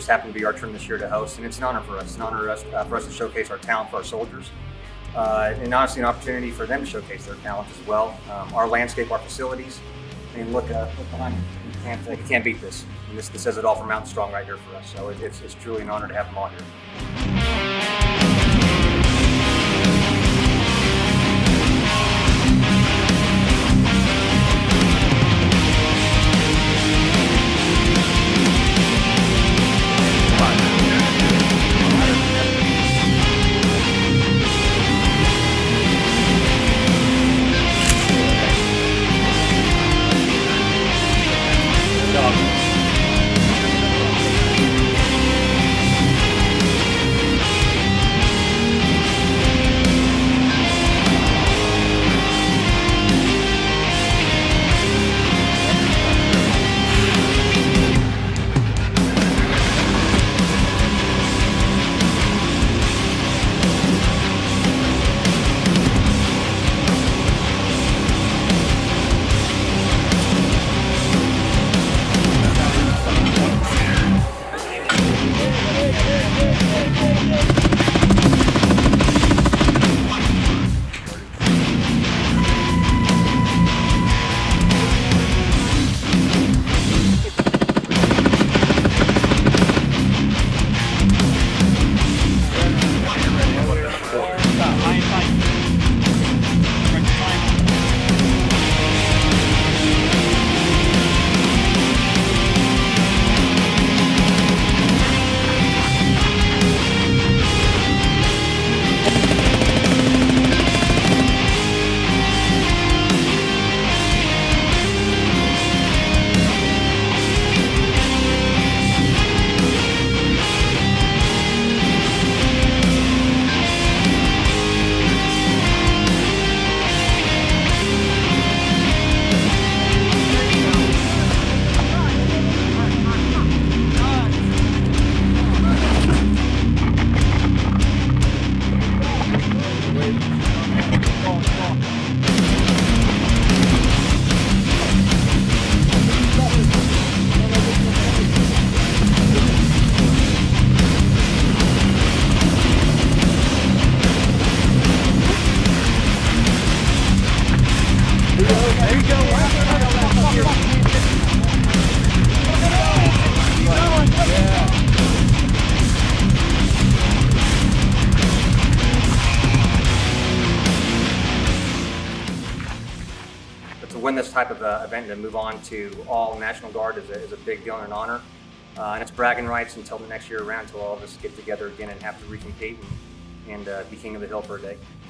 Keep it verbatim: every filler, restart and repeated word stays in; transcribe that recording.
just happened to be our turn this year to host, and it's an honor for us. It's an honor for us, uh, for us to showcase our talent for our soldiers, uh, and honestly an opportunity for them to showcase their talent as well. Um, our landscape, our facilities, I mean, look, uh, look behind you. You can't, uh, you can't beat this. And this. This says it all for Mountain Strong right here for us. So it, it's, it's truly an honor to have them all here. To win this type of uh, event and to move on to all National Guard is a, is a big deal and an honor. Uh, and it's bragging rights until the next year around, until all of us get together again and have to recompete and, and uh, be king of the hill for a day.